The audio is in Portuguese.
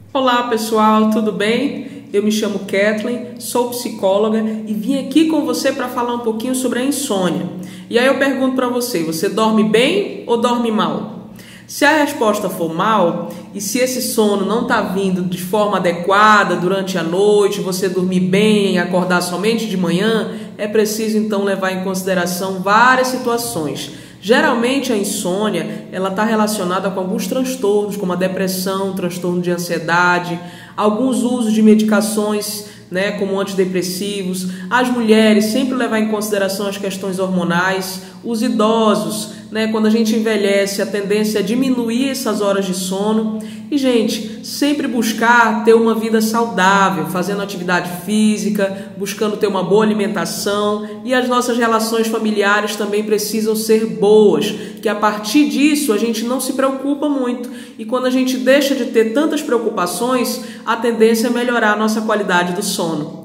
Olá pessoal, tudo bem? Eu me chamo Kathleen, sou psicóloga e vim aqui com você para falar um pouquinho sobre a insônia. E aí eu pergunto para você, você dorme bem ou dorme mal? Se a resposta for mal e se esse sono não está vindo de forma adequada durante a noite, você dormir bem e acordar somente de manhã, é preciso então levar em consideração várias situações. Geralmente a insônia ela está relacionada com alguns transtornos, como a depressão, transtorno de ansiedade, alguns usos de medicações, como antidepressivos. As mulheres, sempre levar em consideração as questões hormonais. Os idosos, quando a gente envelhece, a tendência é diminuir essas horas de sono. E, gente, sempre buscar ter uma vida saudável, fazendo atividade física, buscando ter uma boa alimentação. E as nossas relações familiares também precisam ser boas, que a partir disso a gente não se preocupa muito. E quando a gente deixa de ter tantas preocupações, a tendência é melhorar a nossa qualidade do sono.